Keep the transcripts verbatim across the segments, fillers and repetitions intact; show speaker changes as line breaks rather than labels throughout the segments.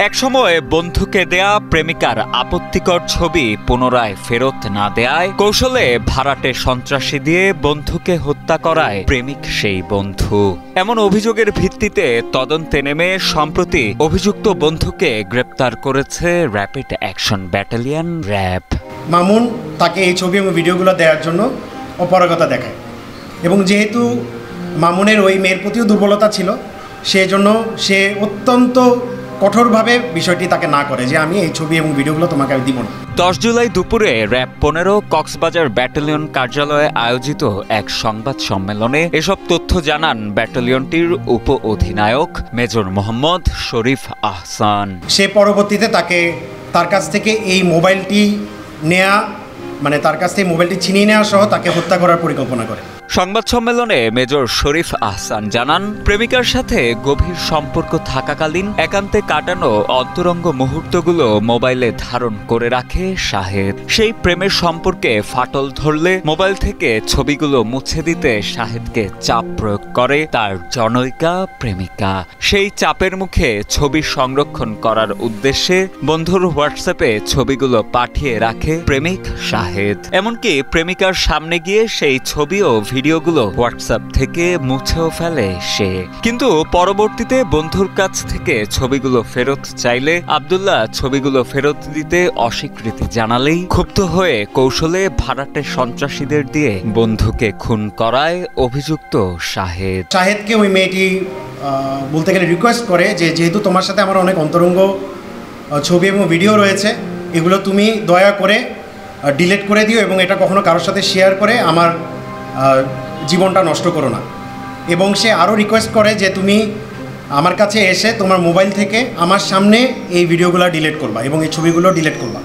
একসময় বন্ধুকে দেয়া প্রেমিকার আপত্তিকর ছবি পুনরায় ফেরত না দেয়ায় কৌশলে ভাড়াটে সন্ত্রাসী দিয়ে বন্ধুকে হত্যা করায় প্রেমিক সেই বন্ধু। এমন অভিযোগের ভিত্তিতে তদন্তে নেমে সম্প্রতি অভিযুক্ত বন্ধুকে গ্রেপ্তার করেছে rapid action battalion RAB.
Mamun তাকে এই ছবি এবং ভিডিওগুলো দেওয়ার জন্য অপারগতা দেখায় এবং যেহেতু মামুনের ওই মেয়ের প্রতিও দুর্বলতা ছিল সেই জন্য সে অত্যন্ত কঠোরভাবে বিষয়টি তাকে না করে যে আমি এই ছবি এবং ভিডিওগুলো তোমাকে আমি দিব না।
দশ জুলাই দুপুরে র্যাব পনেরো কক্সবাজার ব্যাটালিয়ন কার্যালয়ে আয়োজিত এক সংবাদ সম্মেলনে এসব তথ্য জানান ব্যাটালিয়নটির উপ অধিনায়ক মেজর মোহাম্মদ শরীফ আহসান।
সে পরবর্তীতে তাকে তার কাছ থেকে এই মোবাইলটি নেয়া মানে তার কাছ থেকে মোবাইলটি ছিনিয়ে নেওয়া সহ তাকে হত্যা করার পরিকল্পনা করে।
সংবাদ সম্মেলনে মেজর শরীফ আহসান জানান, প্রেমিকার সাথে গভীর সম্পর্ক থাকাকালীন একান্তে কাটানো অন্তরঙ্গ মুহূর্তগুলো মোবাইলে ধারণ করে রাখে শাহেদ। সেই প্রেমের সম্পর্কে ফাটল ধরলে মোবাইল থেকে ছবিগুলো মুছে দিতে শাহেদকে চাপ প্রয়োগ করে তার জনৈকা প্রেমিকা। সেই চাপের মুখে ছবি সংরক্ষণ করার উদ্দেশ্যে বন্ধুর হোয়াটসঅ্যাপে ছবিগুলো পাঠিয়ে রাখে প্রেমিক শাহেদ। এমনকি প্রেমিকার সামনে গিয়ে সেই ছবিও ভিডিওগুলো হোয়াটসঅ্যাপ থেকে মুছেও ফেলে সে। কিন্তু পরবর্তীতে বন্ধুর কাছ থেকে ছবিগুলো ফেরত চাইলে আব্দুল্লাহ ছবিগুলো ফেরত দিতে অস্বীকৃতি জানালেই ক্ষুব্ধ হয়ে কৌশলে ভাড়াটে সন্ত্রাসীদের দিয়ে বন্ধুকে খুন করায় অভিযুক্ত শাহেদ।
শাহেদকে ওই মেয়েটি বলতে গেলে রিকোয়েস্ট করে যে যেহেতু তোমার সাথে আমার অনেক অন্তরঙ্গ ছবি এবং ভিডিও রয়েছে, এগুলো তুমি দয়া করে ডিলিট করে দিও এবং এটা কখনো কারোর সাথে শেয়ার করে আমার জীবনটা নষ্ট করো না। এবং সে আরও রিকোয়েস্ট করে যে তুমি আমার কাছে এসে তোমার মোবাইল থেকে আমার সামনে এই ভিডিওগুলো ডিলিট করবা এবং এই ছবিগুলো ডিলিট করবা।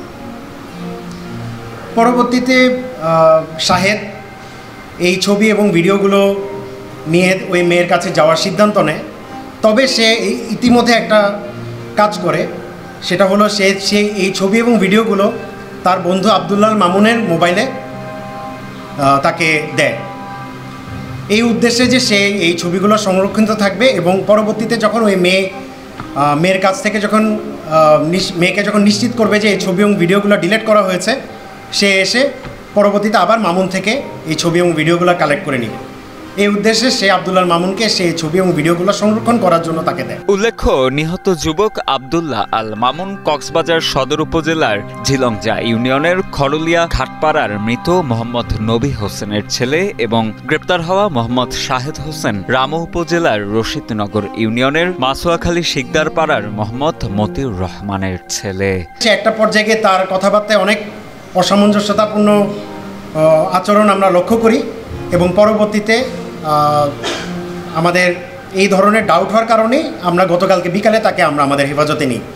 পরবর্তীতে শাহেদ এই ছবি এবং ভিডিওগুলো নিয়ে ওই মেয়ের কাছে যাওয়ার সিদ্ধান্ত নেয়। তবে সে ইতিমধ্যে একটা কাজ করে, সেটা হলো সে সে এই ছবি এবং ভিডিওগুলো তার বন্ধু আব্দুল্লাহ মামুনের মোবাইলে তাকে দেয় এই উদ্দেশ্যে যে সে এই ছবিগুলো সংরক্ষিত থাকবে এবং পরবর্তীতে যখন ওই মেয়ে মেয়ের কাছ থেকে যখন মেয়েকে যখন নিশ্চিত করবে যে এই ছবি এবং ভিডিওগুলো ডিলিট করা হয়েছে, সে এসে পরবর্তীতে আবার মামুন থেকে এই ছবি এবং ভিডিওগুলো কালেক্ট করে নিবে। এই উদ্দেশ্যে সে আব্দুল্লাহ মামুনকে সেই ছবি এবং ভিডিওগুলো সংরক্ষণ করার জন্য তাকে দেয়।
উল্লেখ্য, নিহত যুবক আব্দুল্লাহ আল মামুন কক্সবাজার সদর উপজেলার ঝিলংজা ইউনিয়নের খরলিয়া ঘাটপাড়ার মৃত মোহাম্মদ নবী হোসেনের ছেলে এবং গ্রেপ্তার হওয়া মোহাম্মদ শাহেদ হোসেন রামু উপজেলার রশিদনগর ইউনিয়নের মাসোয়াখালী শিকদার পাড়ার মোহাম্মদ মতিউর রহমানের ছেলে।
সে একটা পর্যায়ে তার কথাবার্তায় অনেক অসামঞ্জস্যতাপূর্ণ আচরণ আমরা লক্ষ্য করি এবং পরবর্তীতে আমাদের এই ধরনের ডাউট হওয়ার কারণেই আমরা গতকালকে বিকালে তাকে আমরা আমাদের হেফাজতে নিই।